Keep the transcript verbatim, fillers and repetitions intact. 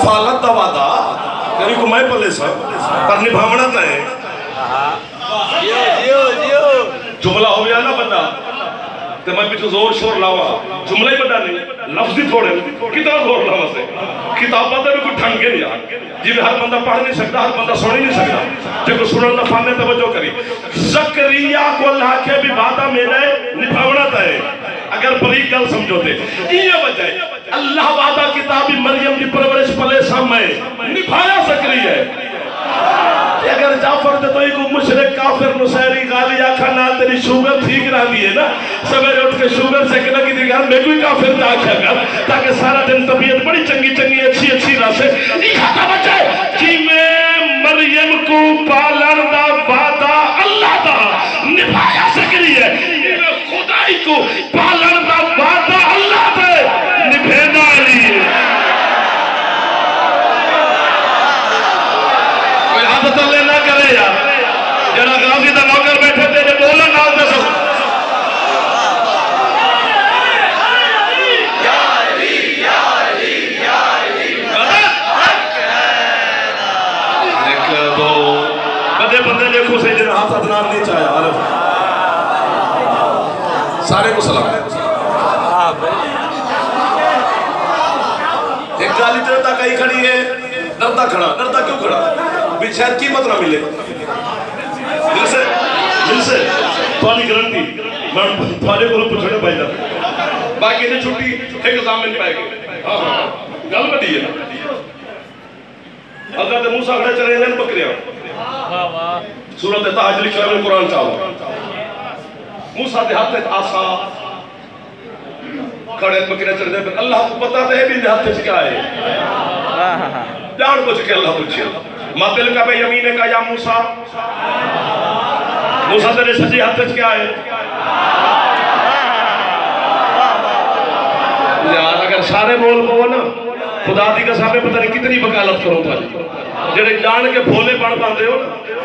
कफालत का वादा तेरी को मैं पले सब पर निभावना तो है। जियो जियो जियो जुमला हो गया ना बंदा तो मैं पीछे जोर शोर लावा जुमला ही बड़ा नहीं लफ्ज ही थोड़े कितना जोर लावा से किताबा तो कोई ढंग के नहीं यार जिन्हें हर बंदा पढ़ नहीं सकता हर बंदा सुन ही नहीं सकता जो सुनने का फन है तवज्जो करी। ज़करिया को अल्लाह के भी वादा मेरे निभावना है अगर बरीक गल समझोते ये वजह अल्लाह वादा किताब मरियम की परवरिश पले समय निभाया ज़करिया है। अगर जाफर तो तो को मुशरिक काफिर नुसैरी गाली आखा ना तेरी शुगर ठीक रहती है ना सवेरे उठ के शुगर से लगी थी घर में कोई काफिर था आखा ताकि सारा दिन तबीयत बड़ी चंगी चंगी अच्छी अच्छी रहे ये खाता बचे कि मैं मरियम को पालन दा वादा अल्लाह दा निभाया ज़करिया मैं खुदाई को पालन दा वादा अल्लाह दे निभाना लिए ना करे यार जरा गाजी का नौकर बैठे तेरे बोला नाल दसो एक दो बंदे बंदे देखो सही जरा हाथ अदनार नहीं चाहे सारे को सलाम। एक गाली डरता कहीं खड़ी है डरता खड़ा डरता क्यों खड़ा भी शायद कीमत ना मिले दिल से दिल से थोड़ी गारंटी मैं थोड़े को पूछने भाई जाता बाकी ने छुट्टी एक एग्जाम में नहीं पाएगी। हाँ हाँ गल बड़ी है अगर तो मूसा खड़े चले जाने बकरियां वाह वाह सूरत ताज लिखा है कुरान चाहो मूसा के हाथ में आसा खड़े बकरियां चढ़ दे अल्लाह को पता है भी हाथ में क्या है जान बुझ के अल्लाह पूछे मातिल का भाई यमीन का या मूसा मूसा तेरे सजे हाथ में क्या है यार अगर सारे बोल पो ना खुदा दी कसम पता नहीं कितनी वकालत करो जेडे जान के भोले बन पाते हो ना